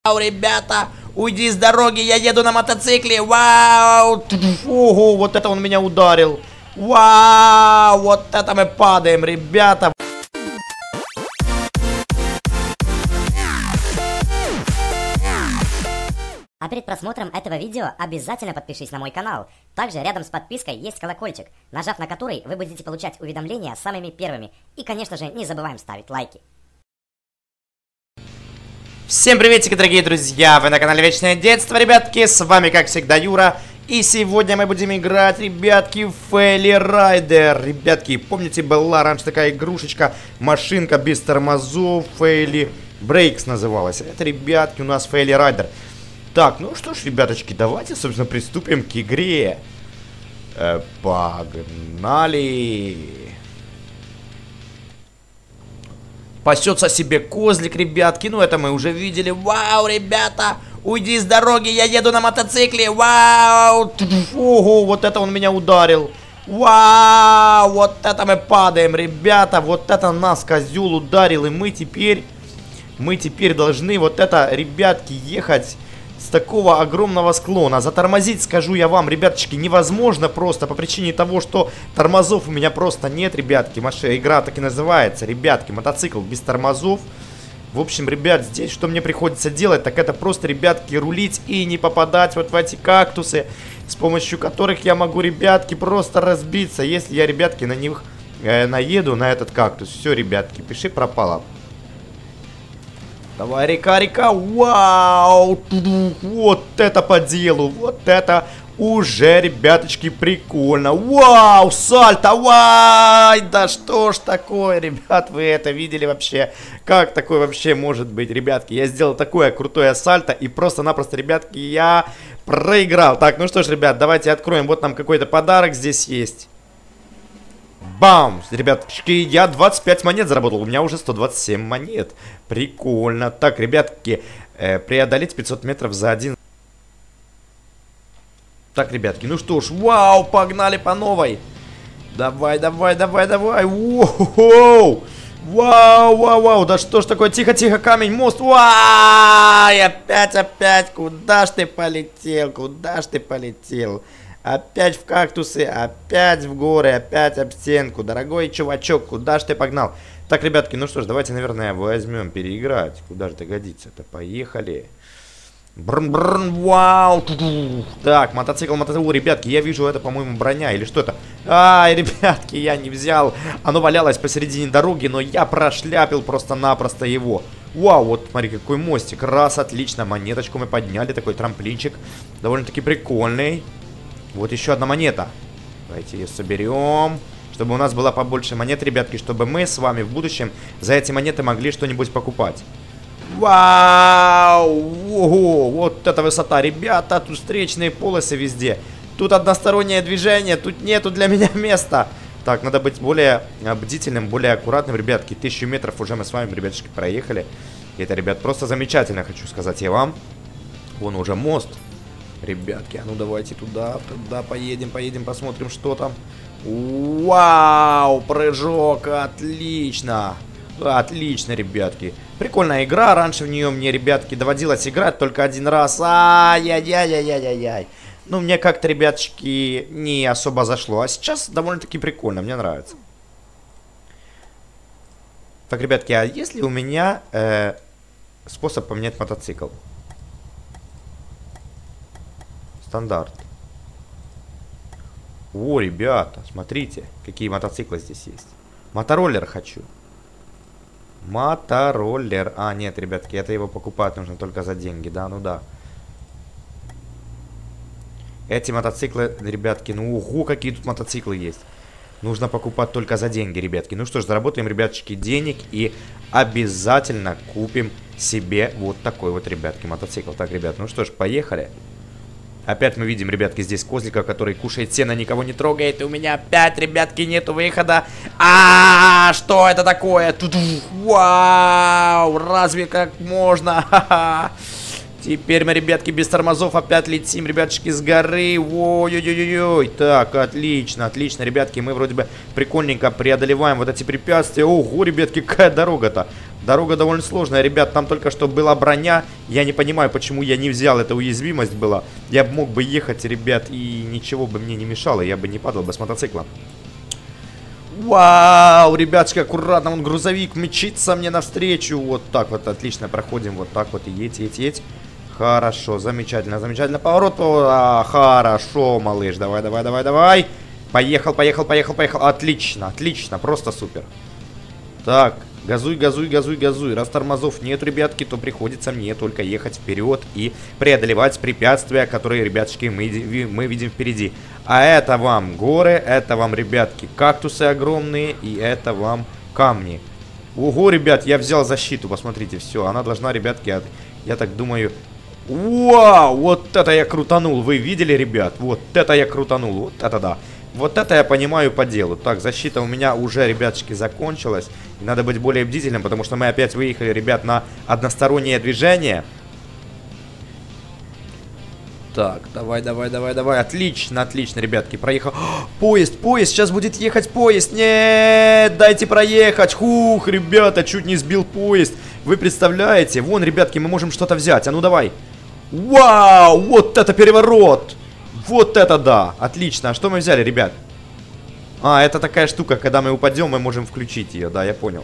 Ребята, уйди с дороги, я еду на мотоцикле. Вау! Ого, вот это он меня ударил. Вау! Вот это мы падаем, ребята. А перед просмотром этого видео обязательно подпишись на мой канал. Также рядом с подпиской есть колокольчик, нажав на который вы будете получать уведомления самыми первыми. И, конечно же, не забываем ставить лайки. Всем приветики, дорогие друзья! Вы на канале Вечное Детство, ребятки. С вами, как всегда, Юра. И сегодня мы будем играть, ребятки, в Faily Rider. Ребятки, помните, была раньше такая игрушечка, машинка без тормозов, Faily Brakes называлась. Это, ребятки, у нас Faily Rider. Так, ну что ж, ребяточки, давайте, собственно, приступим к игре. Погнали! Пасется себе козлик, ребятки. Ну, это мы уже видели. Вау, ребята! Уйди с дороги, я еду на мотоцикле. Вау! Ого, вот это он меня ударил. Вау! Вот это мы падаем, ребята. Вот это нас козел ударил. И мы теперь должны вот это, ребятки, ехать с такого огромного склона. Затормозить, скажу я вам, ребяточки, невозможно просто по причине того, что тормозов у меня просто нет, ребятки. Игра так и называется, ребятки, мотоцикл без тормозов. В общем, ребят, здесь что мне приходится делать, так это просто, ребятки, рулить и не попадать вот в эти кактусы, с помощью которых я могу, ребятки, просто разбиться, если я, ребятки, на них наеду, на этот кактус. Все, ребятки, пиши пропало. Давай, река, вау, вот это по делу, вот это уже, ребяточки, прикольно. Вау, сальто, вай, да что ж такое, ребят, вы это видели вообще? Как такое вообще может быть, ребятки? Я сделал такое крутое сальто и просто-напросто, ребятки, я проиграл. Так, ну что ж, ребят, давайте откроем, вот нам какой-то подарок здесь есть. Бам! Ребяточки, я 25 монет заработал, у меня уже 127 монет. Прикольно. Так, ребятки, преодолеть 500 метров за один. Так, ребятки, ну что ж, вау, погнали по новой. Давай, давай, давай, давай. Воу! Вау, вау, вау, да что ж такое, тихо, камень, мост. Вау, опять, куда ж ты полетел, Опять в кактусы, опять в горы, опять об стенку. Дорогой чувачок, куда ж ты погнал? Так, ребятки, ну что ж, давайте, наверное, возьмем переиграть. Куда же это годится-то? Поехали. Брн, вау. Так, мотоцикл. Ребятки, я вижу, это, по-моему, броня или что это? Ай, ребятки, я не взял. Оно валялось посередине дороги, но я прошляпил просто-напросто его. Вау, вот смотри, какой мостик. Раз, отлично, монеточку мы подняли. Такой трамплинчик. Довольно-таки прикольный. Вот еще одна монета. Давайте ее соберем, чтобы у нас была побольше монет, ребятки, чтобы мы с вами в будущем за эти монеты могли что-нибудь покупать. Вау! Ого! Вот это высота, ребята! Тут встречные полосы везде. Тут одностороннее движение, тут нету для меня места. Так, надо быть более бдительным, более аккуратным, ребятки. 1000 метров уже мы с вами, ребяточки, проехали. И это, ребят, просто замечательно, хочу сказать я вам. Вон уже мост. Ребятки, а ну давайте туда поедем, посмотрим, что там. Вау, прыжок, отлично. Отлично, ребятки. Прикольная игра, раньше в нее мне, ребятки, доводилось играть только один раз. Ай-яй-яй-яй-яй-яй. Ну, мне как-то, ребяточки, не особо зашло. А сейчас довольно-таки прикольно, мне нравится. Так, ребятки, а есть ли у меня способ поменять мотоцикл? Стандарт. О, ребята, смотрите, какие мотоциклы здесь есть. Мотороллер хочу. Мотороллер. А, нет, ребятки, это его покупать нужно только за деньги, да, ну да. Эти мотоциклы, ребятки, ну ого, какие тут мотоциклы есть. Нужно покупать только за деньги, ребятки. Ну что ж, заработаем, ребяточки, денег и обязательно купим себе вот такой вот, ребятки, мотоцикл. Так, ребят, ну что ж, поехали. Опять мы видим, ребятки, здесь козлика, который кушает сено, никого не трогает. И у меня опять, ребятки, нету выхода. Что это такое? Вау, разве как можно? Теперь мы, ребятки, без тормозов опять летим, ребятушки, с горы. Ой-ой-ой-ой. Так, отлично, отлично, ребятки. Мы вроде бы прикольненько преодолеваем вот эти препятствия. Ого, ребятки, какая дорога-то. Дорога довольно сложная, ребят. Там только что была броня. Я не понимаю, почему я не взял. Это уязвимость была. Я мог бы ехать, ребят, и ничего бы мне не мешало. Я бы не падал бы с мотоцикла. Вау, ребятушки, аккуратно. Вон грузовик мчится мне навстречу. Вот так вот, отлично, проходим. Вот так вот, и едь. Хорошо, замечательно, замечательно. Поворот, хорошо, малыш. Давай. Поехал. Отлично, просто супер. Так, газуй. Раз тормозов нет, ребятки, то приходится мне только ехать вперед и преодолевать препятствия, которые, ребятушки, мы видим впереди. А это вам горы, это вам, ребятки, кактусы огромные, и это вам камни. Ого, ребят, я взял защиту, посмотрите, все, она должна, ребятки, я так думаю... Вау, вот это я крутанул, вы видели, ребят? Вот это я крутанул, вот это да. Вот это я понимаю по делу. Так, защита у меня уже, ребяточки, закончилась. И надо быть более бдительным, потому что мы опять выехали, ребят, на одностороннее движение. Так, давай. Отлично, ребятки, проехал. Поезд, сейчас будет ехать поезд. Нет, дайте проехать. Хух, ребята, чуть не сбил поезд. Вы представляете? Вон, ребятки, мы можем что-то взять. А ну давай. Вау, вот это переворот. Вот это да! Отлично. А что мы взяли, ребят? А, это такая штука, когда мы упадем, мы можем включить ее. Да, я понял.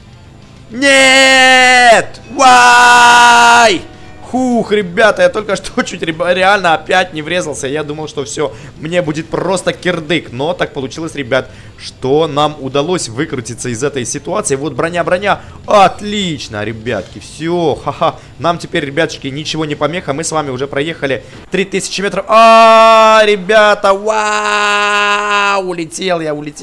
Нет! Вай! Хух, ребята, я только что чуть реально опять не врезался. Я думал, что все, мне будет просто кирдык. Но так получилось, ребят, что нам удалось выкрутиться из этой ситуации. Вот броня. Отлично, ребятки, все, ха-ха. Нам теперь, ребяточки, ничего не помеха. Мы с вами уже проехали 3000 метров. Ребята, вау! Улетел.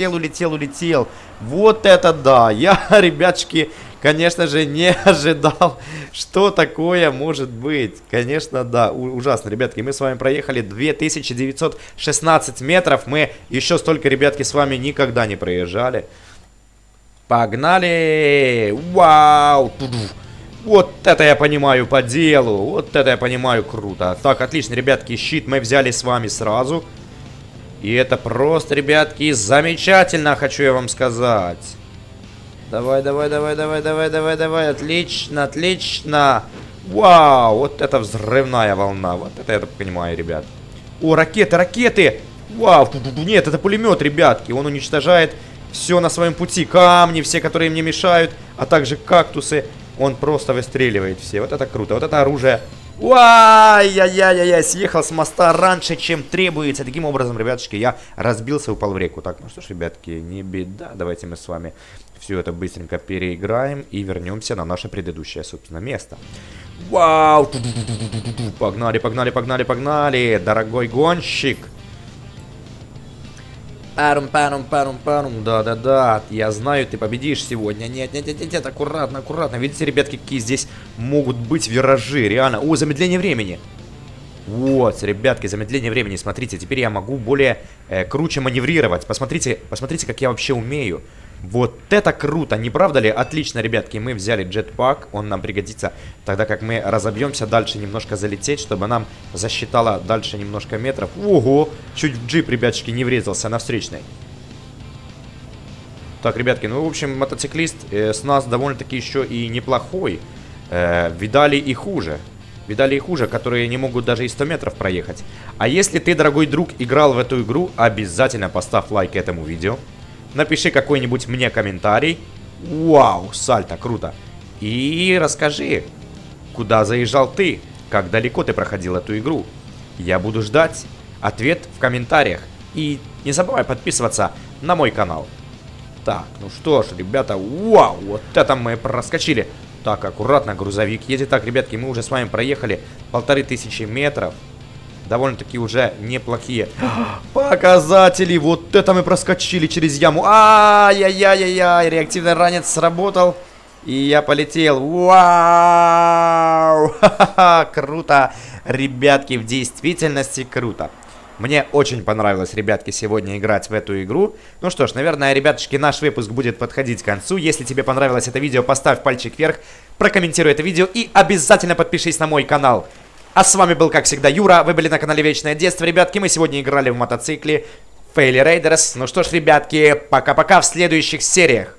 Вот это да. Я, ребяточки... Конечно же, не ожидал, что такое может быть. Конечно, да, ужасно, ребятки. Мы с вами проехали 2916 метров. Мы еще столько, ребятки, с вами никогда не проезжали. Погнали! Вау! Вот это я понимаю по делу. Вот это я понимаю круто. Так, отлично, ребятки, щит мы взяли с вами сразу. И это просто, ребятки, замечательно, хочу я вам сказать. Давай. Отлично. Вау, вот это взрывная волна. Вот это я так понимаю, ребят. О, ракеты. Вау, нет, это пулемет, ребятки. Он уничтожает все на своем пути. Камни все, которые мне мешают, а также кактусы. Он просто выстреливает все. Вот это круто, вот это оружие. Ай-яй-яй-яй, съехал с моста раньше, чем требуется. Таким образом, ребятушки, я разбился, упал в реку. Так, ну что ж, ребятки, не беда. Давайте мы с вами все это быстренько переиграем и вернемся на наше предыдущее, собственно, место. Вау! Погнали, дорогой гонщик. Парум. Да. Я знаю, ты победишь сегодня. Нет. Аккуратно. Видите, ребятки, какие здесь могут быть виражи. Реально. О, замедление времени. Вот, ребятки, замедление времени. Смотрите, теперь я могу более круче маневрировать. Посмотрите, как я вообще умею. Вот это круто, не правда ли? Отлично, ребятки, мы взяли джетпак. Он нам пригодится тогда, как мы разобьемся дальше, немножко залететь, чтобы нам засчитало дальше немножко метров. Ого, чуть в джип, ребяточки, не врезался на встречной. Так, ребятки, ну, в общем, мотоциклист с нас довольно-таки еще и неплохой. Видали и хуже, которые не могут даже и 100 метров проехать. А если ты, дорогой друг, играл в эту игру, обязательно поставь лайк этому видео. Напиши какой-нибудь мне комментарий. Вау, сальто, круто. И расскажи, куда заезжал ты, как далеко ты проходил эту игру. Я буду ждать ответ в комментариях. И не забывай подписываться на мой канал. Так, ну что ж, ребята, вау, вот это мы проскочили. Так, аккуратно, грузовик едет. Так, ребятки, мы уже с вами проехали 1500 метров. Довольно-таки уже неплохие показатели. Вот это мы проскочили через яму. Ай-яй-яй-яй. Реактивный ранец сработал. И я полетел. Вау! Круто. Ребятки, в действительности круто. Мне очень понравилось, ребятки, сегодня играть в эту игру. Ну что ж, наверное, ребятушки, наш выпуск будет подходить к концу. Если тебе понравилось это видео, поставь пальчик вверх, прокомментируй это видео и обязательно подпишись на мой канал. А с вами был, как всегда, Юра. Вы были на канале Вечное Детство, ребятки. Мы сегодня играли в мотоцикле Faily Raiders. Ну что ж, ребятки, пока-пока в следующих сериях.